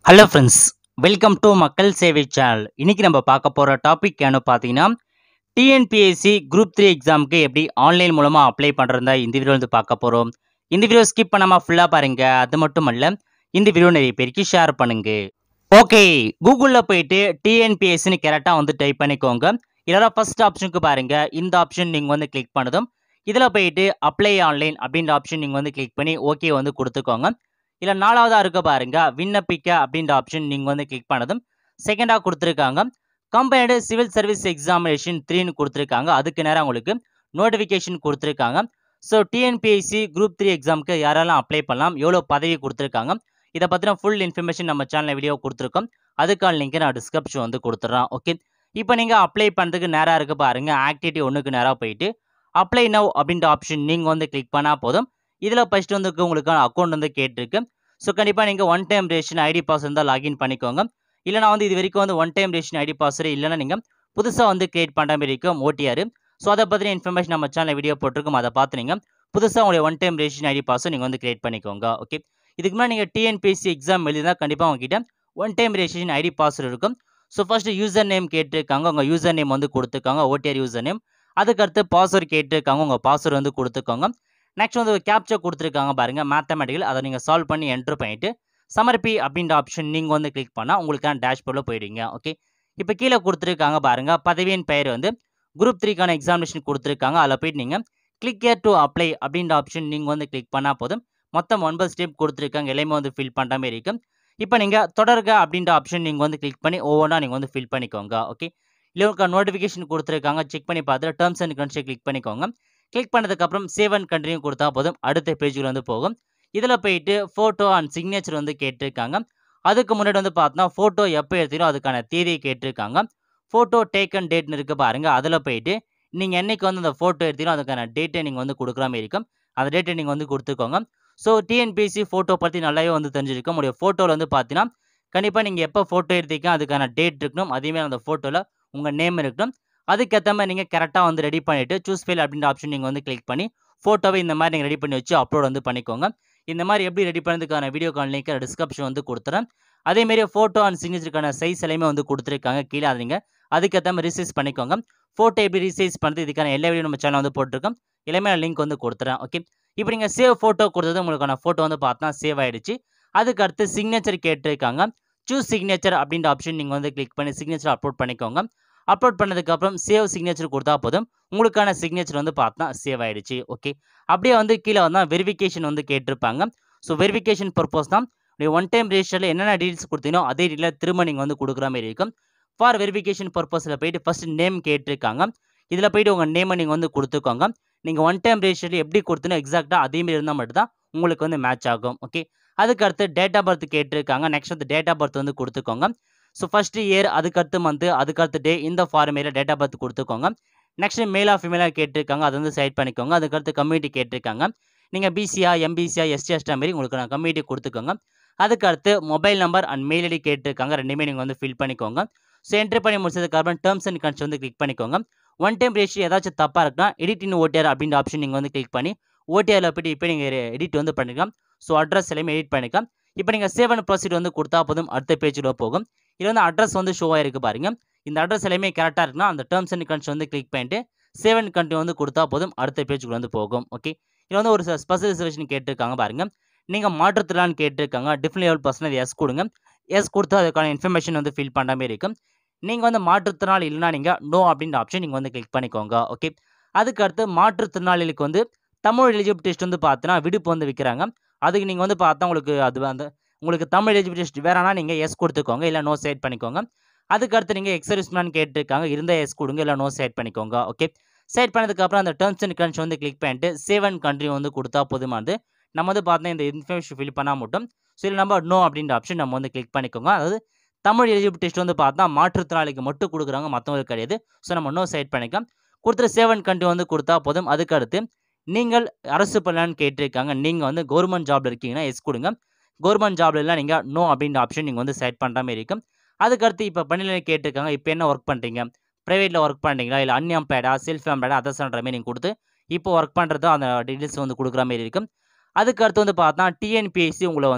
Hello friends, welcome to மக்கள் சேவை channel. இன்னைக்கு நம்ம பார்க்க போகிற டாபிக் என்ன பார்த்தீங்கன்னா, டிஎன்பிஎஸ்சி குரூப் 3 எக்ஸாமுக்கு எப்படி ஆன்லைன் மூலமாக அப்ளை பண்ணுறதா இந்த வீடியோ வந்து பார்க்க போகிறோம். இந்த வீடியோ ஸ்கிப் பண்ணாமல் ஃபுல்லாக பாருங்க. அது மட்டும் அல்ல, இந்த வீடியோ நிறைய பேருக்கு ஷேர் பண்ணுங்க. ஓகே, கூகுளில் போயிட்டு டிஎன்பிஎஸ்சின்னு கரெக்டாக வந்து டைப் பண்ணிக்கோங்க. இதெல்லாம் ஃபர்ஸ்ட் ஆப்ஷனுக்கு பாருங்க. இந்த ஆப்ஷன் நீங்கள் வந்து கிளிக் பண்ணதும் இதில் போயிட்டு அப்ளை ஆன்லைன் அப்படின்ற ஆப்ஷன் நீங்கள் வந்து கிளிக் பண்ணி ஓகே வந்து கொடுத்துக்கோங்க. இல்லை நாலாவதா இருக்க பாருங்க, விண்ணப்பிக்க அப்படின்ற ஆப்ஷன் நீங்கள் வந்து கிளிக் பண்ணதும் செகண்டாக கொடுத்துருக்காங்க கம்பைன்டு சிவில் சர்வீஸ் எக்ஸாமினேஷன் 3ன்னு கொடுத்துருக்காங்க. அதுக்கு நேரம் உங்களுக்கு நோட்டிஃபிகேஷன் கொடுத்துருக்காங்க. ஸோ டிஎன்பிஎஸ்சி குரூப் 3 எக்ஸாமுக்கு யாரெல்லாம் அப்ளை பண்ணலாம், எவ்வளோ பதவி கொடுத்துருக்காங்க, இதை பற்றின ஃபுல் இன்ஃபர்மேஷன் நம்ம சேனலில் வீடியோ கொடுத்துருக்கோம். அதுக்கான லிங்க் நான் டிஸ்கிரிப்ஷன் வந்து கொடுத்துட்றேன். ஓகே, இப்போ நீங்கள் அப்ளை பண்ணுறதுக்கு நேராக இருக்க பாருங்க, ஆக்டிவிட்டி 1க்கு நேராக போயிட்டு அப்ளை நவ் அப்படின்ற ஆப்ஷன் நீங்கள் வந்து கிளிக் பண்ணால் போதும். இதில் ஃபஸ்ட்டு வந்து உங்களுக்கான அக்கௌண்ட் வந்து கேட்டிருக்கு. ஸோ கண்டிப்பாக நீங்கள் one time ration ID pass இருந்தால் லாகின் பண்ணிக்கோங்க. இல்லைனா வந்து இது வரைக்கும் வந்து one time ration ID password இல்லைனா நீங்கள் புதுசாக வந்து கிரியேட் பண்ணுற மாதிரி இருக்கும் ஓடிஆர். ஸோ அதை பற்றின இன்ஃபர்மேஷன் நம்ம சேனலில் வீடியோ போட்டிருக்கோம். அதை பார்த்து நீங்கள் புதுசாக உங்களுடைய ஒன் டைம் ரேஷன் ஐடி பாஸை நீங்கள் வந்து கிரியேட் பண்ணிக்கோங்க. ஓகே, இதுக்கு முன்னாடி நீங்கள் டிஎன்பிஎஸ்சி எக்ஸாம் எழுதினா கண்டிப்பாக உங்ககிட்ட one time ration ID password இருக்கும். ஸோ ஃபஸ்ட்டு யூசர் நேம் கேட்டிருக்காங்க, உங்கள் யூசர் நேம் வந்து கொடுத்துருக்காங்க, ஓடிஆர் யூசர் நேம். அதுக்கடுத்து பாஸ்வேர்டு கேட்டிருக்காங்க, உங்கள் பாஸ்வேர்டு வந்து கொடுத்துக்கோங்க. நெக்ஸ்ட் வந்து ஒரு கேப்சர் கொடுத்துருக்காங்க பாருங்கள், மேத்தமெட்டிக்கல். அதை நீங்கள் சால்வ் பண்ணி என்ட்ரு பண்ணிவிட்டு சமர்ப்பி அப்படின்ற ஆப்ஷன் நீங்கள் வந்து கிளிக் பண்ணால் உங்களுக்கான டேஷ்போர்டில் போயிடுங்க. ஓகே, இப்போ கீழே கொடுத்துருக்காங்க பாருங்கள், பதவியின் பெயர் வந்து குரூப் 3க்கான எக்ஸாமினேஷன் கொடுத்துருக்காங்க. அதில் போயிட்டு நீங்கள் கிளிக் ஹியர் டு அப்ளை அப்படின்ற ஆப்ஷன் நீங்கள் வந்து கிளிக் பண்ணால் போதும். மொத்தம் 9 ஸ்டெப் கொடுத்துருக்காங்க, எல்லாமே வந்து ஃபில் பண்ணுற மாதிரி இருக்கும். இப்போ நீங்கள் தொடர்க அப்படின்ற ஆப்ஷன் நீங்கள் வந்து கிளிக் பண்ணி ஒவ்வொன்றா நீங்கள் வந்து ஃபில் பண்ணிக்கோங்க. ஓகே, இல்லை உங்களுக்கு நோட்டிஃபிகேஷன் கொடுத்துருக்காங்க, செக் பண்ணி பார்த்துட்டு டேர்ம்ஸ் அண்ட் கண்டிஷன் கிளிக் பண்ணிக்கோங்க. கிளிக் பண்ணதுக்கப்புறம் சேவ் அண்ட் கண்டினியூ கொடுத்தா போதும், அடுத்த பேஜுக்கு வந்து போகும். இதில் போயிட்டு ஃபோட்டோ அண்ட் சிக்னேச்சர் வந்து கேட்டிருக்காங்க. அதுக்கு முன்னாடி வந்து பார்த்தோன்னா ஃபோட்டோ எப்போ எடுத்தீங்களோ அதுக்கான தேதியை கேட்டிருக்காங்க. ஃபோட்டோ டேக்கன் டேட்னு இருக்குது பாருங்கள், அதில் போயிட்டு நீங்கள் என்றைக்கு வந்து அந்த ஃபோட்டோ எடுத்தீங்களோ அதுக்கான டேட்டை நீங்கள் வந்து கொடுக்குற மாதிரி இருக்கும். அந்த டேட்டை நீங்கள் வந்து கொடுத்துக்கோங்க. ஸோ டிஎன்பிஎஸ்சி ஃபோட்டோ பற்றி நல்லாவே வந்து தெரிஞ்சிருக்கும். உங்களுடைய ஃபோட்டோவில் வந்து பார்த்தீங்கன்னா கண்டிப்பாக நீங்கள் எப்போ ஃபோட்டோ எடுத்தீங்க அதுக்கான டேட் இருக்கணும். அதேமாதிரி அந்த ஃபோட்டோவில் உங்கள் நேம் இருக்கணும். அதுக்கேற்ற மாதிரி நீங்கள் கரெக்டாக வந்து ரெடி பண்ணிவிட்டு சூஸ் ஃபைல் அப்படின்ற ஆப்ஷன் நீங்கள் வந்து கிளிக் பண்ணி ஃபோட்டோவை இந்த மாதிரி நீங்கள் ரெடி பண்ணி வச்சு அப்லோட் வந்து பண்ணிக்கோங்க. இந்த மாதிரி எப்படி ரெடி பண்ணதுக்கான வீடியோக்கான லிங்க் டிஸ்கிரிப்ஷன் வந்து கொடுத்துறேன். அதேமாரி ஃபோட்டோ அண்ட் சிக்னேச்சருக்கான சைஸ் எல்லாமே வந்து கொடுத்துருக்காங்க கீழே. அதை நீங்கள் அதுக்கேற்ற மாதிரி ரீசைஸ் பண்ணிக்கோங்க. ஃபோட்டோ எப்படி ரீசைஸ் பண்ணுறது இதுக்கான எல்லா வீடியோ நம்ம சேனல் வந்து போட்டிருக்கோம். எல்லாமே நான் லிங்க் வந்து கொடுத்துறேன். ஓகே, இப்போ நீங்கள் சேவ் ஃபோட்டோ கொடுத்தது உங்களுக்கான ஃபோட்டோ வந்து பார்த்தா சேவ் ஆகிடுச்சு. அதுக்கடுத்து சிக்னேச்சர் கேட்டிருக்காங்க. சூஸ் சிக்னேச்சர் அப்படின்ற ஆப்ஷன் நீங்கள் வந்து கிளிக் பண்ணி சிக்னேச்சர் அப்லோட் பண்ணிக்கோங்க. அப்லோட் பண்ணதுக்கப்புறம் சேவ் சிக்னேச்சர் கொடுத்தா போதும், உங்களுக்கான சிக்னேச்சர் வந்து பார்த்தா சேவ் ஆகிடுச்சு. ஓகே, அப்படியே வந்து கீழே வந்தால் வெரிஃபிகேஷன் வந்து கேட்டிருப்பாங்க. ஸோ வெரிஃபிகேஷன் பர்பஸ் தான் நீங்கள் ஒன் டைம் ரெஜிஸ்டரில் என்னென்ன டீட்டெயில்ஸ் கொடுத்தீங்களோ அதே டீட்டெயில் திரும்ப நீங்கள் வந்து கொடுக்குற மாதிரி இருக்கும். ஃபார் வெரிஃபிகேஷன் பர்பஸில் போயிட்டு ஃபஸ்ட் நேம் கேட்டிருக்காங்க. இதில் போயிட்டு உங்கள் நேமை நீங்கள் வந்து கொடுத்துக்கோங்க. நீங்கள் ஒன் டைம் ரெஜிஸ்டரில் எப்படி கொடுத்தீங்களோ எக்ஸாக்டாக அதேமாரி இருந்தால் மட்டும்தான் உங்களுக்கு வந்து மேட்ச் ஆகும். ஓகே, அதுக்கடுத்து டேட் ஆஃப் பர்த் கேட்டிருக்காங்க. நெக்ஸ்ட் வந்து டேட் ஆஃப் பர்த் வந்து கொடுத்துக்கோங்க. ஸோ ஃபஸ்ட்டு இயர், அதுக்கடுத்து மந்த்து, அதுக்கடுத்து டே, இந்த ஃபார்மேட்டில் டேட் ஆஃப் பர்த் கொடுத்துக்கோங்க. நெக்ஸ்ட்டு மேலா ஃபீமேலாக கேட்டிருக்காங்க, அது வந்து செலக்ட் பண்ணிக்கோங்க. அதுக்கடுத்து கம்யூனிட்டி கேட்டிருக்காங்க. நீங்கள் பிசியா, எம்பிசியா, எஸ்டி, எஸ்டி மாரி உங்களுக்கு நான் கம்யூனிட்டி கொடுத்துக்கோங்க. அதுக்கடுத்து mobile number and mail ID கேட்டிருக்காங்க. ரெண்டுமே நீங்கள் வந்து ஃபில் பண்ணிக்கோங்க. ஸோ என்ட்ரி பண்ணி முடிச்சதுக்கப்புறம் டேர்ம்ஸ் அண்ட் கண்டிஷன் வந்து கிளிக் பண்ணிக்கோங்க. ஒன் டைம் ரெஜிஸ்டர் ஏதாச்சும் தப்பாக இருக்குன்னா எடிட் இன் ஓடிஆர் அப்படின்ற ஆப்ஷன் நீங்கள் வந்து கிளிக் பண்ணி ஓடிஆரில் போய்ட்டு இப்போ நீங்கள் எடிட் வந்து பண்ணிக்கலாம். ஸோ அட்ரஸ் எல்லாமே எடிட் பண்ணிக்கலாம். இப்போ நீங்கள் சேவ் அண்ட் ப்ரொசீட் வந்து கொடுத்தா போதும், அடுத்த பேஜில் போகும். இது வந்து அட்ரஸ் வந்து ஷோ ஆகிருக்கு பாருங்க. இந்த அட்ரஸ் எல்லாமே கரெக்டாக இருக்குன்னா அந்த டேர்ம்ஸ் அண்ட் கண்டிஷன் வந்து கிளிக் பண்ணிட்டு சேவ் அண்ட் கண்டினியூ வந்து கொடுத்தா போதும், அடுத்த பேஜுக்கு வந்து போகும். ஓகே, இது வந்து ஒரு ஸ்பெஷல் ரிசர்வேஷன் கேட்டிருக்காங்க பாருங்க. நீங்கள் மாற்றுத்திறனான்னு கேட்டிருக்காங்க. டிஃபரெண்ட் லெவல் பர்சனல் எஸ் கொடுங்க. எஸ் கொடுத்தா அதுக்கான இன்ஃபர்மேஷன் வந்து ஃபில் பண்ணுற மாதிரி இருக்கும். நீங்கள் வந்து மாற்றுத்திறனாளி இல்லைனா நீங்கள் நோ அப்படின்ற ஆப்ஷன் நீங்கள் வந்து கிளிக் பண்ணிக்கோங்க. ஓகே, அதுக்கடுத்து மாற்றுத்திறனாளிகளுக்கு வந்து தமிழ் எலிஜிபிள் டெஸ்ட் வந்து பார்த்தீங்கன்னா விடுப்பு வந்து விற்கிறாங்க. அதுக்கு நீங்கள் வந்து பார்த்தா உங்களுக்கு அது அந்த உங்களுக்கு தமிழ் எலிஜிபிள் டெஸ்ட் வேறனா நீங்கள் எஸ் கொடுத்துக்கோங்க, இல்லை நோ செலக்ட் பண்ணிக்கோங்க. அதுக்கடுத்து நீங்கள் எக்ஸர்விஸ்மேன் கேட்டிருக்காங்க, இருந்தால் எஸ் கொடுங்க, இல்லை நோ செலக்ட் பண்ணிக்கோங்க. ஓகே, செலக்ட் பண்ணதுக்கப்புறம் அந்த டேர்ம்ஸ் அண்ட் கண்டிஷன் வந்து கிளிக் பண்ணிட்டு சேவ் அண்ட் கண்டினியூ வந்து கொடுத்தா போதுமானது. நம்ம வந்து பார்த்தீங்கன்னா இந்த இன்ஃபர்மேஷன் ஃபில் பண்ணால் மட்டும் சரி நம்ம நோ அப்படின்ற ஆப்ஷன் நம்ம வந்து கிளிக் பண்ணிக்கோங்க. அதாவது தமிழ் எலிஜிபிள் டெஸ்ட் வந்து பார்த்தா மாற்றுத்திறனாளிக்கு மட்டும் கொடுக்குறாங்க, மற்றவங்களுக்கு கிடையாது. ஸோ நம்ம நோ செலக்ட் பண்ணிக்கலாம். கொடுத்துட்டு சேவ் அண்ட் கண்டினியூ வந்து கொடுத்தா போதும். அதுக்கடுத்து நீங்கள் அரசு பணியாளர்னு கேட்டிருக்காங்க. நீங்கள் வந்து கவர்மெண்ட் ஜாப்ல இருக்கீங்கன்னா எஸ் கொடுங்க. கவர்மெண்ட் ஜாப்ல இல்லை நீங்கள் நோ அப்படின்ற ஆப்ஷன் நீங்கள் வந்து செலக்ட் பண்ணுற மாதிரி இருக்கும். அதுக்கடுத்து இப்போ பணிநிலை கேட்டிருக்காங்க. இப்போ என்ன ஒர்க் பண்ணுறீங்க, ப்ரைவேட்டில் ஒர்க் பண்ணுறீங்களா, இல்லை அன்எம்ப்ளாய்டா, செல்ஃப் எம்ப்ளாய்டா, அதர்ஸ்ன்ற மாதிரி நீங்கள் கொடுத்து இப்போ ஒர்க் பண்ணுறது அந்த டீட்டெயில்ஸ் வந்து கொடுக்குற மாதிரி இருக்கும். அதுக்கடுத்து வந்து பார்த்தா டிஎன்பிஎஸ்சி உங்களை வந்து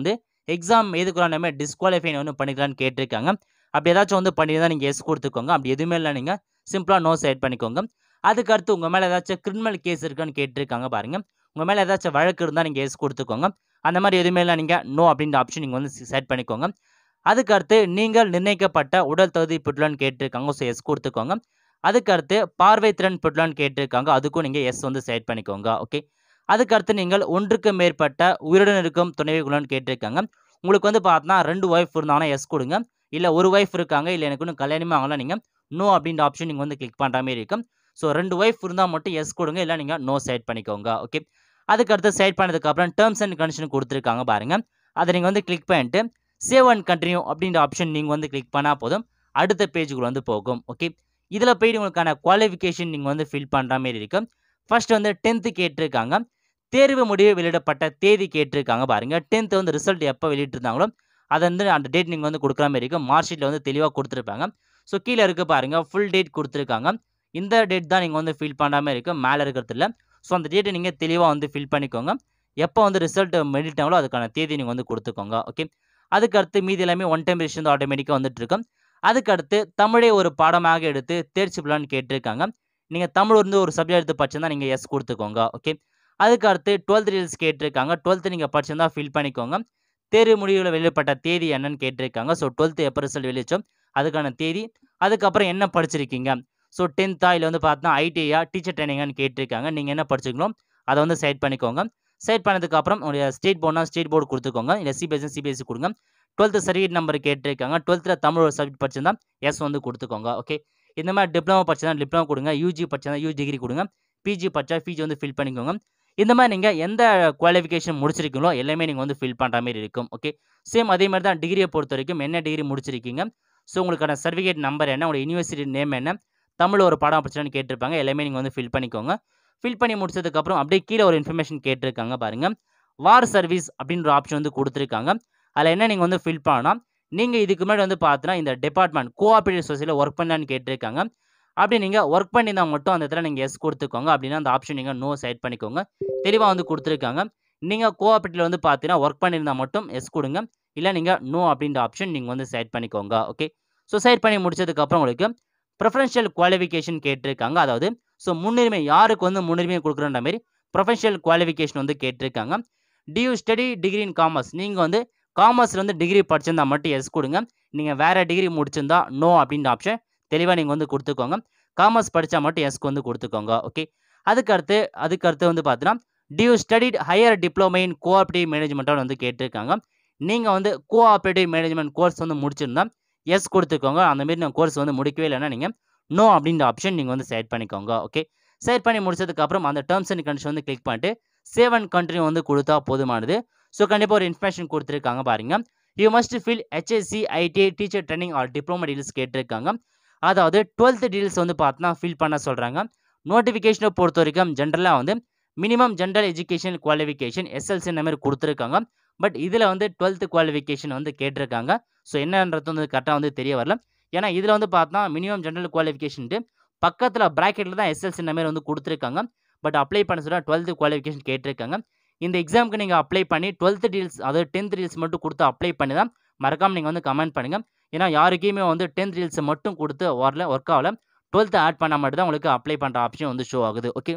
எக்ஸாம் எதுக்குறாமே டிஸ்குவாலிஃபை வந்து பண்ணிக்கலான்னு கேட்டிருக்காங்க. அப்படி ஏதாச்சும் வந்து பண்ணியிருந்தா நீங்கள் எஸ் கொடுத்துக்கோங்க. அப்படி எதுவுமே இல்லை நீங்கள் சிம்பிளாக நோ செலக்ட் பண்ணிக்கோங்க. அதுக்கு அடுத்து உங்கள் மேலே ஏதாச்சும் கிரிமினல் கேஸ் இருக்கான்னு கேட்டிருக்காங்க பாருங்கள். உங்கள் மேலே ஏதாச்சும் வழக்கு இருந்தால் நீங்கள் எஸ் கொடுத்துக்கோங்க. அந்த மாதிரி எதுவுமே இல்லை நீங்கள் நோ அப்படின்ற ஆப்ஷன் நீங்கள் வந்து செலக்ட் பண்ணிக்கோங்க. அதுக்கு அடுத்து நீங்கள் நிர்ணயிக்கப்பட்ட உடல் தகுதி பெற்றுள்ளான்னு கேட்டிருக்காங்க. ஸோ எஸ் கொடுத்துக்கோங்க. அதுக்கு அடுத்து பார்வை திறன் பெற்றுள்ளான்னு கேட்டிருக்காங்க. அதுக்கும் நீங்கள் எஸ் வந்து செலக்ட் பண்ணிக்கோங்க. ஓகே. அதுக்கு அடுத்து நீங்கள் ஒன்றுக்கு மேற்பட்ட உயிருடன் இருக்கும் துணைவிகளான்னு கேட்டிருக்காங்க. உங்களுக்கு வந்து பார்த்தா 2 ஒய்ஃப் இருந்தாங்கன்னா எஸ் கொடுங்க. இல்லை ஒரு ஒய்ஃப் இருக்காங்க, இல்லை எனக்கு இன்னும் கல்யாணமே ஆகலாம், நீங்கள் நோ அப்படின்ற ஆப்ஷன் நீங்கள் வந்து கிளிக் பண்ணுற மாதிரி இருக்கும். ஸோ 2 ஒய்ஃப் இருந்தால் மட்டும் எஸ் கொடுங்க, இல்லை நீங்கள் நோ செலக்ட் பண்ணிக்கோங்க. ஓகே. அதுக்கு அடுத்து செலக்ட் பண்ணதுக்கப்புறம் டேர்ம்ஸ் அண்ட் கண்டிஷன் கொடுத்துருக்காங்க பாருங்கள். அதை நீங்கள் வந்து கிளிக் பண்ணிட்டு சேவ் அண்ட் கண்டினியூ அப்படின்ற ஆப்ஷன் நீங்கள் வந்து கிளிக் பண்ணால் போதும், அடுத்த பேஜுக்குள்ள வந்து போகும். ஓகே. இதில் போய்ட்டு உங்களுக்கான குவாலிஃபிகேஷன் நீங்கள் வந்து ஃபில் பண்ணுற மாதிரி இருக்கும். ஃபர்ஸ்ட் வந்து 10th கேட்டிருக்காங்க. தேர்வு முடிவு வெளியிடப்பட்ட தேதி கேட்டிருக்காங்க பாருங்கள். 10th வந்து ரிசல்ட் எப்போ வெளியிட்டிருந்தாங்களோ அதை வந்து அந்த டேட் நீங்கள் வந்து கொடுக்குற மாதிரி இருக்கும். மார்க் ஷீட்டில் வந்து தெளிவாக கொடுத்துருப்பாங்க. ஸோ கீழே இருக்குது பாருங்கள், ஃபுல் டேட் கொடுத்துருக்காங்க. இந்த டேட் தான் நீங்கள் வந்து ஃபில் பண்ணுற மாதிரி இருக்கும், மேலே இருக்கிறதுல. ஸோ அந்த டேட்டை நீங்கள் தெளிவாக வந்து ஃபில் பண்ணிக்கோங்க. எப்போ வந்து ரிசல்ட் வெளியிட்டாங்களோ அதுக்கான தேதி நீங்கள் வந்து கொடுத்துக்கோங்க. ஓகே. அதுக்கு அடுத்து மீதி எல்லாமே ஒன் டைம் ரிஜிஸ்டர் ஆட்டோமேட்டிக்காக வந்துட்டு இருக்கும். அதுக்கு அடுத்து தமிழை ஒரு பாடமாக எடுத்து தேர்ச்சி பெறலான்னு கேட்டிருக்காங்க. நீங்கள் தமிழ் வந்து ஒரு சப்ஜெக்ட் எடுத்து படிச்சிருந்தா நீங்கள் எஸ் கொடுத்துக்கோங்க. ஓகே. அதுக்கு அடுத்து 12th டீல்ஸ் கேட்டிருக்காங்க. 12th நீங்கள் படிச்சிருந்தா ஃபில் பண்ணிக்கோங்க. தேர்வு முடிவுகள் வெளியிடப்பட்ட தேதி என்னன்னு கேட்டிருக்காங்க. ஸோ 12th எப்போ ரிசல்ட் வெளியிச்சோம் அதுக்கான தேதி. அதுக்கப்புறம் என்ன படிச்சிருக்கீங்க? ஸோ 10th இல்லை வந்து பார்த்தா ஐடிஐயா டீச்சர் ட்ரைனிங்கான்னு கேட்டிருக்காங்க. நீங்கள் என்ன படிச்சிருக்கணும் அதை வந்து செலக்ட் பண்ணிக்கோங்க. செலக்ட் பண்ணதுக்கப்புறம் உங்களுடைய ஸ்டேட் போர்டுனா ஸ்டேட் போர்டு கொடுத்துக்கோங்க, இல்லை சிபிஎஸ்சி கொடுங்க. 12th சர்டிஃபிகேட் நம்பர் கேட்டிருக்காங்க. 12th தமிழ் ஒரு சப்ஜெக்ட் படிச்சிருந்தா எஸ் வந்து கொடுத்துக்கோங்க. ஓகே. இந்த மாதிரி டிப்ளமோ படிச்சிருந்தா டிப்ளமோ கொடுங்க, யூஜி படிச்சிருந்தா யூஜி டிகிரி கொடுங்க, பிஜி படிச்சா பிஜி வந்து ஃபில் பண்ணிக்கோங்க. இந்த மாதிரி நீங்கள் எந்த குவாலிஃபிகேஷன் முடிச்சிருக்கீங்களோ எல்லாமே நீங்கள் வந்து ஃபில் பண்ணுற மாதிரி இருக்கும். ஓகே. சேம் அதே மாதிரி தான் டிகிரியை பொறுத்த வரைக்கும் என்ன டிகிரி முடிச்சிருக்கீங்க, ஸோ உங்களுக்கான சர்டிஃபிகேட் நம்பர் என்ன, உங்களோட யூனிவர்சிட்டி நேம் என்ன, தமிழ் ஒரு பாடம் படிச்சான்னு கேட்டிருப்பாங்க. எல்லாமே நீங்கள் வந்து ஃபில் பண்ணிக்கோங்க. ஃபில் பண்ணி முடிச்சதுக்கப்புறம் அப்படியே கீழே ஒரு இன்ஃபர்மேஷன் கேட்டிருக்காங்க பாருங்கள். வார் சர்வீஸ் அப்படின்ற ஆப்ஷன் வந்து கொடுத்துருக்காங்க. அதில் என்ன நீங்கள் வந்து ஃபில் பண்ணலாம், நீங்கள் இதுக்கு முன்னாடி வந்து பார்த்தீங்கன்னா இந்த டிபார்ட்மெண்ட் கோஆப்ரேட்டிவ் சொசைட்டியில் ஒர்க் பண்ணலான்னு கேட்டிருக்காங்க. அப்படி நீங்கள் ஒர்க் பண்ணியிருந்தால் மட்டும் அந்த இடத்துல நீங்கள் எஸ் கொடுத்துக்கோங்க. அப்படின்னா அந்த ஆப்ஷன் நீங்கள் நோ செலக்ட் பண்ணிக்கோங்க. தெளிவாக வந்து கொடுத்துருக்காங்க. நீங்கள் கோஆப்ரேட்டிவில் வந்து பார்த்தீங்கன்னா ஒர்க் பண்ணியிருந்தால் மட்டும் எஸ் கொடுங்க, இல்லை நீங்கள் நோ அப்படின்ற ஆப்ஷன் நீங்கள் வந்து செலக்ட் பண்ணிக்கோங்க. ஓகே. ஸோ செலக்ட் பண்ணி முடிச்சதுக்கப்புறம் உங்களுக்கு ப்ரொஃபஷனல் குவாலிஃபிகேஷன் கேட்டிருக்காங்க. அதாவது ஸோ முன்னுரிமை யாருக்கு வந்து முன்னுரிமை கொடுக்குறன்ற மாதிரி ப்ரொஃபஷனல் குவாலிஃபிகேஷன் வந்து கேட்டிருக்காங்க. Do you study degree in commerce, நீங்கள் வந்து காமர்ஸில் வந்து டிகிரி படிச்சிருந்தா மட்டும் எஸ் கொடுங்க. நீங்கள் வேறு டிகிரி முடிச்சிருந்தா நோ அப்படின்ற ஆப்ஷன் தெளிவாக நீங்கள் வந்து கொடுத்துக்கோங்க. காமர்ஸ் படித்தா மட்டும் எஸ்க்கு வந்து கொடுத்துக்கோங்க. ஓகே. அதுக்கு அடுத்து வந்து பார்த்தீங்கன்னா do you studied higher diploma in cooperative மேனேஜ்மெண்ட்டாக வந்து கேட்டிருக்காங்க. நீங்கள் வந்து கோஆப்ரேட்டிவ் மேனேஜ்மெண்ட் கோர்ஸ் வந்து முடிச்சிருந்தா எஸ் கொடுத்துக்கோங்க. அந்தமாரி நான் கோர்ஸ் வந்து முடிக்கவே இல்லைன்னா நீங்கள் நோ அப்படின்ற ஆப்ஷன் நீங்கள் வந்து செலக்ட் பண்ணிக்கோங்க. ஓகே. செலக்ட் பண்ணி முடிச்சதுக்கப்புறம் அந்த டேர்ம்ஸ் அண்ட் கண்டிஷன் வந்து கிளிக் பண்ணிட்டு சேவ் அண்ட் கண்டினியூ வந்து கொடுத்தா போதுமானது. ஸோ கண்டிப்பாக ஒரு இன்ஃபர்மேஷன் கொடுத்துருக்காங்க பாருங்கள். You must fill HSC ITI teacher training or diploma details கேட்டிருக்காங்க. அதாவது 12th டீல்ஸ் வந்து பார்த்தீங்கன்னா ஃபில் பண்ண சொல்கிறாங்க. நோட்டிஃபிகேஷனை பொறுத்த வரைக்கும் ஜென்ரலாக வந்து minimum general education qualification SLC இந்த மாதிரி கொடுத்துருக்காங்க. பட் இதில் வந்து 12th குவாலிஃபிகேஷன் வந்து கேட்டிருக்காங்க. ஸோ என்னன்றது வந்து கரெக்டாக வந்து தெரிய வரல. ஏன்னா இதில் வந்து பார்த்தா மினிமம் ஜென்ரல் குவாலிஃபிகேஷன்ட்டு பக்கத்தில் ப்ராக்கெட்டில் தான் எஸ்எல்சி இந்த மாதிரி வந்து கொடுத்துருக்காங்க. பட் அப்ளை பண்ண சொல்ல 12th குவாலிஃபிகேஷன் கேட்டிருக்காங்க. இந்த எக்ஸாமுக்கு நீங்கள் அப்ளை பண்ணி 12th டீல்ஸ் அதாவது 10th டீல்ஸ் மட்டும் கொடுத்து அப்ளை பண்ணி தான் மறக்காமல் நீங்கள் வந்து கமெண்ட் பண்ணுங்கள். ஏன்னா யாருக்குமே வந்து 10th டீல்ஸை மட்டும் கொடுத்து வரல, ஒர்க் ஆகல. 12th ஆட் பண்ணால் மட்டும் தான் உங்களுக்கு அப்ளை பண்ணுற ஆப்ஷன் வந்து ஷோ ஆகுது. ஓகே.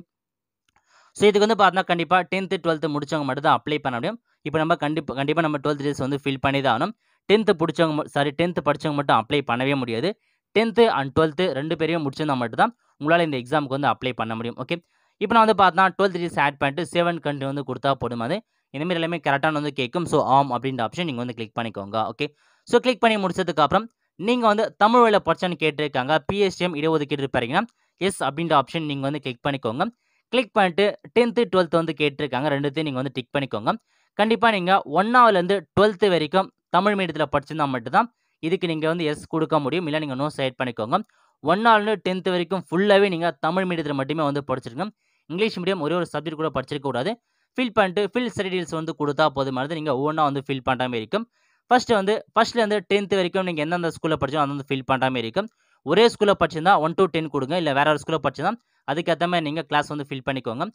ஸோ இதுக்கு வந்து பார்த்தீங்கன்னா கண்டிப்பாக 10th 12th முடிச்சவங்க மட்டும் தான் அப்ளை பண்ண முடியும். இப்போ நம்ம கண்டிப்பாக நம்ம 12th டீல்ஸ் வந்து ஃபில் பண்ணி தான் ஆகணும். 10th பிடிச்சவங்க 10th படித்தவங்க மட்டும் அப்ளை பண்ணவே முடியாது. 10th அண்ட் 12th 2 பேரையும் முடிச்சிருந்தா மட்டும் தான் உங்களால் இந்த எக்ஸாமுக்கு வந்து அப்ளை பண்ண முடியும். ஓகே. இப்போ நான் வந்து பார்த்தா 12th டீல்ஸ் ஆட் பண்ணிட்டு சேவ் அண்ட் கண்டினியூ வந்து கொடுத்தா போதும். அது இந்தமாரி எல்லாமே கரெக்டான வந்து கேட்கும். ஸோ ஆம் அப்படின்ற ஆப்ஷன் நீங்கள் வந்து கிளிக் பண்ணிக்கோங்க. ஓகே. ஸோ கிளிக் பண்ணி முடிச்சதுக்கப்புறம் நீங்கள் வந்து தமிழ் வழியில் படிச்சான்னு கேட்டிருக்காங்க. பிஎஸ்டிஎம் இடஒதுக்கீடு இருப்பாருங்கன்னா எஸ் அப்படின்ற ஆப்ஷன் நீங்கள் வந்து கிளிக் பண்ணிக்கோங்க. கிளிக் பண்ணிட்டு 10th 12th வந்து கேட்டிருக்காங்க. ரெண்டுத்தையும் நீங்கள் வந்து டிக் பண்ணிக்கோங்க. கண்டிப்பாக நீங்கள் 1ஆவதுலேருந்து 12th வரைக்கும் தமிழ் மீடியத்தில் படிச்சிருந்தா மட்டும்தான் இதுக்கு நீங்கள் வந்து எஸ் கொடுக்க முடியும். இல்லை நீங்கள் நோ செலக்ட் பண்ணிக்கோங்க. 1ஆவதுலேருந்து 10th வரைக்கும் ஃபுல்லாகவே நீங்கள் தமிழ் மீடியத்தில் மட்டுமே வந்து படிச்சிருக்கோம். இங்கிலீஷ் மீடியம் ஒரே ஒரு சப்ஜெக்ட் கூட படிச்சிருக்க கூடாது. ஃபில் பண்ணிட்டு ஃபில் ஸ்டடி டீல்ஸ் வந்து கொடுத்தா போதுமானது. நீங்கள் ஒவ்வொன்றா வந்து ஃபில் பண்ணுற மாதிரி இருக்கும். ஃபர்ஸ்ட்லேருந்து 10th வரைக்கும் நீங்கள் எந்தெந்த ஸ்கூலில் படிச்சோ அதை வந்து ஃபில் பண்ணுற மாதிரி இருக்கும். ஒரே ஸ்கூலில் படிச்சிருந்தா 1 to 10 கொடுங்க. இல்லை வேற ஒரு ஸ்கூலில் படிச்சிருந்தா அதுக்கேற்ற மாதிரி நீங்கள் கிளாஸ் வந்து ஃபில் பண்ணிக்கோங்க.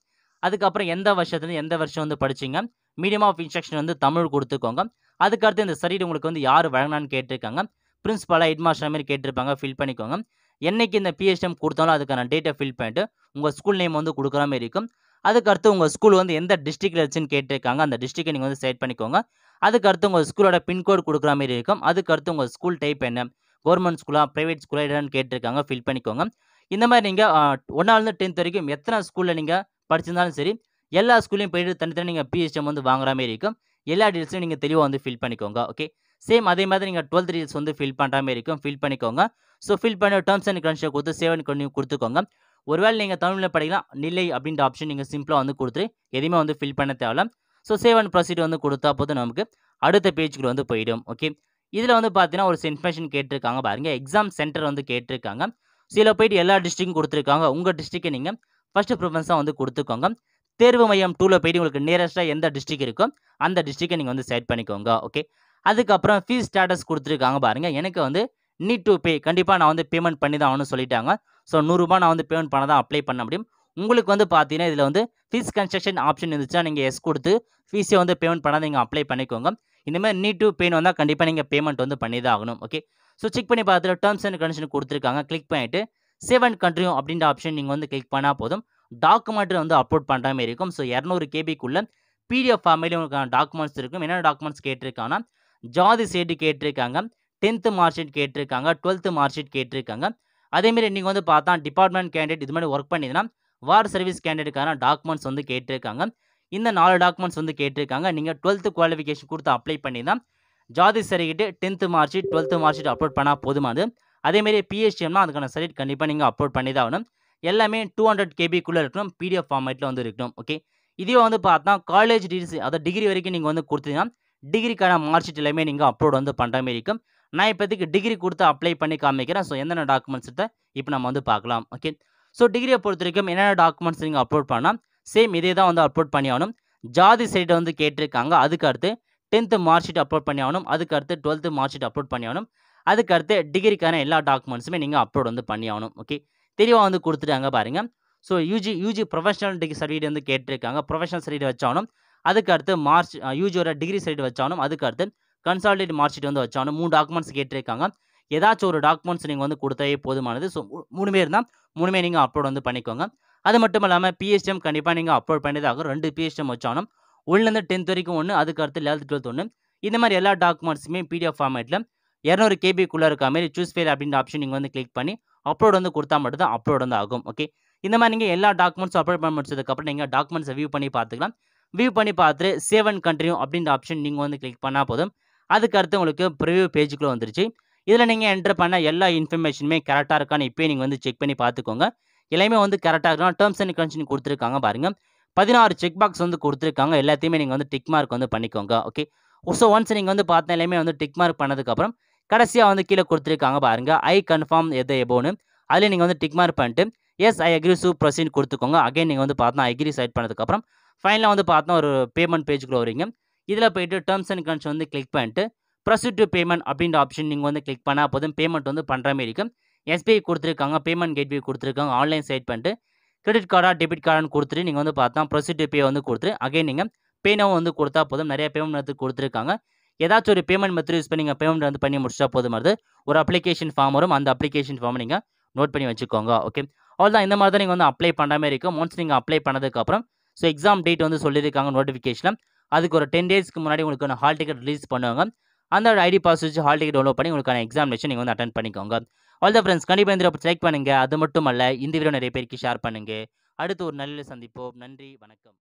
அதுக்கப்புறம் எந்த வருஷத்துலேருந்து எந்த வருஷம் வந்து படிச்சீங்க. மீடியம் ஆஃப் இன்ஸ்ட்ரக்ஷன் வந்து தமிழ் குடுத்துக்கோங்க. அதுக்கடுத்து இந்த சர்டிஃபிகேட் உங்களுக்கு வந்து யார் வழங்குனான்னு கேட்டிருக்காங்க. பிரின்சிபாலா, ஹெட் மாஸ்டர் மாரி கேட்டிருப்பாங்க. ஃபில் பண்ணிக்கோங்க. என்னைக்கு இந்த பிஎஸ்டிஎம் குடுத்தாலும் அதுக்கான டேட்ட ஃபில் பண்ணிட்டு, உங்க ஸ்கூல் நேம் வந்து குடுக்குற மாரி இருக்கும். அதுக்கடுத்து உங்க ஸ்கூல் வந்து எந்த டிஸ்ட்ரிக்ட்ல இருக்குன்னு கேட்டிருக்காங்க. அந்த டிஸ்ட்ரிக்ட்ட நீங்க வந்து செலக்ட் பண்ணிக்கோங்க. அதுக்கடுத்து உங்க ஸ்கூலோட பின்கோட் குடுக்குற மாரி இருக்கும். அதுக்கடுத்து உங்க ஸ்கூல் டைப் என்ன? கவர்ன்மென்ட் ஸ்கூலா? பிரைவேட் ஸ்கூலா? என்னன்னு கேட்டிருக்காங்க. ஃபில் பண்ணிக்கோங்க. இந்த மாரி நீங்க 1ஆவதுலருந்து 10th வரைக்கும் எத்தன ஸ்கூல்ல நீங்க படிச்சிருந்தாலும் சரி, எல்லா ஸ்கூல்லயும் போயிட்டு தனித்தனி நீங்க பிஎஸ்டிஎம் வந்து வாங்குற மாரி இருக்கும். எல்லா டீட்டெயில்ஸையும் நீங்க தெளிவா வந்து ஃபில் பண்ணிக்கோங்க. ஓகே. சேம் அதே மாதிரி நீங்க 12th டீட்டெயில்ஸ் வந்து ஃபில் பண்ற மாரி இருக்கும். ஃபில் பண்ணிக்கோங்க. ஸோ ஃபில் பண்ண டெர்ம்ஸ் அண்ட் கண்டிஷன் குடுத்து சேவ் அண்ட் கன்டின்யூ குடுத்துக்கோங்க. ஒருவேளை நீங்க தமிழ்ல படிக்கலாம். இல்லை அப்படின்ற ஆப்ஷன் நீங்க சிம்பிளா வந்து குடுத்துட்டு, எதையுமே வந்து ஃபில் பண்ண தேவையில்ல. ஸோ சேவ் அண்ட் ப்ரொசீட் வந்து குடுத்தா போதும் நமக்கு அடுத்த பேஜ்க்கு வந்து போயிடும். ஓகே. இதுல வந்து பார்த்தீங்கன்னா, ஒரு இன்ஃபர்மேஷன் கேட்டிருக்காங்க பாருங்க. எக்ஸாம் சென்டர் வந்து கேட்டிருக்காங்க. ஸோ இதுல போயிட்டு எல்லா டிஸ்ட்ரிக்டும் குடுத்துருக்காங்க. உங்க டிஸ்ட்ரிக்ட்ட நீங்க ஃபர்ஸ்ட் ப்ரிஃபரன்ஸா வந்து குடுத்துக்கோங்க. தேர்வு மையம் 2ல போயிட்டு உங்களுக்கு நியரஸ்ட்டா எந்த டிஸ்ட்ரிக்ட் இருக்கோ, அந்த டிஸ்ட்ரிக்ட்ட நீங்க வந்து செலக்ட் பண்ணிக்கோங்க. ஓகே. அதுக்கப்புறம் ஃபீஸ் ஸ்டேட்டஸ் குடுத்துருக்காங்க பாருங்க. எனக்கு வந்து நீட் டூ பே கண்டிப்பா நான் வந்து பேமெண்ட் பண்ணி தான் ஆகணும்னு சொல்லிட்டாங்க. ஸோ ரூ. 100 நான் வந்து பேமெண்ட் பண்ண தான் அப்ளை பண்ண முடியும். உங்களுக்கு வந்து பார்த்தீங்கன்னா, இதுல வந்து ஃபீஸ் கன்செஷன் ஆப்ஷன் இருந்துச்சுன்னா, நீங்க எஸ் குடுத்து ஃபீஸே வந்து பேமெண்ட் பண்ணாத நீங்க அப்ளை பண்ணிக்கோங்க. இந்த மாரி நீட் டூ பேன்னு வந்தா கண்டிப்பா நீங்க பேமெண்ட் வந்து பண்ணி தான் ஆகணும். ஓகே. ஸோ செக் பண்ணி பார்த்துட்டு டெர்ம்ஸ் அண்ட் கண்டிஷன் குடுத்துருக்காங்க. கிளிக் பண்ணிட்டு சேவ் அண்ட் கன்டின்யூ அப்படின்ற ஆப்ஷன் நீங்க வந்து கிளிக் பண்ணா போதும். டாக்குமெண்ட் வந்து அப்லோட் பண்ற மாரி இருக்கும். ஸோ 200 கேபிக்குள்ள பிடிஎஃப் ஃபார்மேட்ல உங்களுக்கான டாக்குமெண்ட்ஸ் இருக்கும். என்னென்ன டாக்குமெண்ட்ஸ் கேட்டிருக்காங்கன்னா, ஜாதி சர்டிஃபிகேட் கேட்டிருக்காங்க. 10th மார்க் ஷீட் கேட்டிருக்காங்க. 12th மார்க் ஷீட் கேட்டிருக்காங்க. அதேமாரி நீங்க வந்து பார்த்தா டிபார்ட்மெண்ட் கேண்டிடேட் இது மாரி ஒர்க் பண்ணியிருந்தா, வார்டு சர்வீஸ் கேண்டிடேட்க்கான டாக்குமெண்ட்ஸ் வந்து கேட்டிருக்காங்க. இந்த 4 டாக்குமெண்ட்ஸ் வந்து கேட்டிருக்காங்க. நீங்க 12th குவாலிஃபிகேஷன் குடுத்து அப்ளை பண்ணியிருந்தா, ஜாதி certificate, 10th mark sheet, 12th mark sheet upload பண்ணா போதுமானது. அதேமாரி பிஎஸ்டிஎம்னா அதுக்கான சர்டிஃபிகேட் கண்டிப்பா நீங்க அப்லோட் பண்ணி தான் ஆகணும். எல்லாமே 200 கேபிக்குள்ள இருக்கணும். பிடிஎஃப் ஃபார்மேட்ல வந்து இருக்கணும். ஓகே. இதுவே வந்து பார்த்தா காலேஜ் டீடெயில்ஸ் அதாவது டிகிரி வரைக்கும் நீங்க வந்து குடுத்தீங்கன்னா, டிகிரிக்கான மார்க் ஷீட் எல்லாமே நீங்க அப்லோட் வந்து பண்ற மாரி இருக்கும். நான் இப்போதைக்கு டிகிரி குடுத்து அப்ளை பண்ணி காமிக்கிறேன். ஸோ என்னென்ன டாக்குமெண்ட்ஸ்த்த இப்ப நம்ம வந்து பார்க்கலாம். ஓகே. ஸோ டிகிரிய பொறுத்தவரைக்கும் என்னென்ன டாக்குமெண்ட்ஸ் நீங்க அப்லோட் பண்ணலாம். சேம் இதே தான் வந்து அப்லோட் பண்ணி ஆகணும். ஜாதி சர்டிஃபிகேட் வந்து கேட்டிருக்காங்க. அதுக்கு அடுத்து 10th மார்க் ஷீட் அப்லோட் பண்ணி ஆகணும். அதுக்கு அடுத்து 12th மார்க் ஷீட் அப்லோட் பண்ணி ஆகணும். அதுக்கு அடுத்து டிகிரிக்கான எல்லா டாக்குமெண்ட்ஸுமே நீங்க அப்லோட் வந்து பண்ணி ஆகணும். ஓகே. தெளிவா வந்து குடுத்துட்டாங்க பாருங்க. So UG professional degree certificate வந்து கேட்டிருக்காங்க. ப்ரொஃபஷனல் சர்டிஃபிகேட் வச்சாகணும். அதுக்கு அடுத்து யுஜியோட டிகிரி சர்டிஃபிகேட் வச்சாகணும். அதுக்கு அடுத்து கன்சாலிடேட் மார்க் ஷீட் வந்து வச்சாகணும். 3 டாக்குமெண்ட்ஸ் கேட்டிருக்காங்க. ஏதாச்சும் ஒரு டாக்குமெண்ட்ஸ் நீங்க வந்து குடுத்தாவே போதுமானது. ஸோ 3மே இருந்தா 3மே நீங்க அப்லோட் வந்து பண்ணிக்கோங்க. அது மட்டும் இல்லாம பிஎஸ்டிஎம் கண்டிப்பா நீங்க அப்லோட் பண்ணி தான் ஆகும். 2 பிஎஸ்டிஎம் வச்சாகணும். 1லேருந்து 10th வரைக்கும் 1, அதுக்கு அடுத்து 11th, 12th 1. இந்த மாரி எல்லா டாக்குமெண்ட்ஸுமே பிடிஎஃப் ஃபார்மேட்ல 200 கேபிக்குள்ள இருக்க மாரி சூஸ் ஃபைல் அப்படின்ற ஆப்ஷன் நீங்க வந்து கிளிக் பண்ணி அப்லோட் வந்து குடுத்தா மட்டும் தான் அப்லோட் வந்து ஆகும். ஓகே. இந்த மாரி நீங்க எல்லா டாக்குமெண்ட்ஸும் அப்லோட் பண்ணி முடிச்சதுக்கப்புறம் நீங்க டாக்குமெண்ட்ஸ வியூ பண்ணி பார்த்துக்கலாம். வியூ பண்ணி பார்த்துட்டு சேவ் அண்ட் கன்டின்யூ அப்படின்ற ஆப்ஷன் நீங்க வந்து கிளிக் பண்ணா போதும். அதுக்கு அடுத்து உங்களுக்கு பிரிவ்யூ பேஜ்க்குள்ள வந்துருச்சு. இதுல நீங்க என்டர் பண்ண எல்லா இன்ஃபர்மேஷனுமே கரெக்ட்டா இருக்கான்னு இப்பயே நீங்க வந்து செக் பண்ணி பார்த்துக்கோங்க. எல்லாமே வந்து கரெக்ட்டா இருக்கான்னு டெர்ம்ஸ் அண்ட் கண்டிஷன் குடுத்துருக்காங்க பாருங்க. 16 செக் பாக்ஸ் வந்து குடுத்துருக்காங்க. எல்லாத்தையுமே நீங்க வந்து டிக் மார்க் வந்து பண்ணிக்கோங்க. ஓகே. ஸோ ஒன்ஸ் நீங்க வந்து பார்த்த எல்லாமே வந்து டிக் மார்க் பண்ணதுக்கப்புறம், கடைசியா வந்து கீழ குடுத்துருக்காங்க பாருங்க. ஐ கன்ஃபார்ம் எது எபோவ்ன்னு. அதில நீங்க வந்து டிக் மார்க் பண்ணிட்டு, yes I agree to proceed குடுத்துக்கோங்க. அகைன் நீங்க வந்து பார்த்தா அக்ரி செலக்ட் பண்ணதுக்கப்புறம், ஃபைனலா வந்து பார்த்தா ஒரு பேமெண்ட் பேஜ்க்குள்ள வருவீங்க. இதில போயிட்டு டெர்ம்ஸ் அண்ட் கண்டிஷன் வந்து கிளிக் பண்ணிட்டு, ப்ரொசீட் டூ பேமெண்ட் அப்படின்ற ஆப்ஷன் நீங்க வந்து கிளிக் பண்ணா போதும். பேமெண்ட் வந்து பண்ற மாரி இருக்கும். எஸ்பிஐ குடுத்துருக்காங்க. பேமெண்ட் கேட்வே குடுத்துருக்காங்க. ஆன்லைன் செலக்ட் பண்ணிட்டு, கிரெடிட் கார்டா, டெபிட் கார்டான்னு குடுத்துட்டு, நீங்க வந்து பார்த்தா ப்ரொசீட் டூ பே வந்து குடுத்துட்டு, அகைன் நீங்க பே நவ் வந்து குடுத்தா போதும். நெறைய பேமெண்ட் மெத்தட் குடுத்துருக்காங்க. ஏதாச்சும் ஒரு பேமெண்ட் மெத்தட் யூஸ் பண்ணி நீங்க பேமெண்ட் வந்து பண்ணி முடிச்சா போதுமானது. ஒரு அப்ளிகேஷன் ஃபார்ம் வரும். அந்த அப்ளிகேஷன் ஃபார்ம நீங்க நோட் பண்ணி வச்சுக்கோங்க. ஓகே. அவ்வளதான். இந்த மாரி தான் நீங்க வந்து அப்ளை பண்ற மாரி இருக்கும். ஒன்ஸ் நீங்க அப்ளை பண்ணதுக்கப்புறம், ஸோ எக்ஸாம் டேட் வந்து சொல்லியிருக்காங்க நோட்டிஃபிகேஷன்ல. அதுக்கு ஒரு 10 டேஸ்க்கு முன்னாடி உங்களுக்கான ஹால் டிக்கெட் ரிலீஸ் பண்ணுவாங்க. அந்த ஐடி பாஸ் வச்சு ஹால் டிக்கெட் டவுன்லோட் பண்ணி உங்களுக்கான எக்ஸாமினேஷன் நீங்க வந்து அட்டெண்ட் பண்ணிக்கோங்க. அவ்வளதான் ஃபிரெண்ட்ஸ். கண்டிப்பா இந்த வீடியோ லைக் பண்ணுங்க. அது மட்டுமல்ல, இந்த வீடியோ நெறைய பேருக்கு ஷேர் பண்ணுங்க. அடுத்து ஒரு நல்ல சந்திப்போம். நன்றி, வணக்கம்.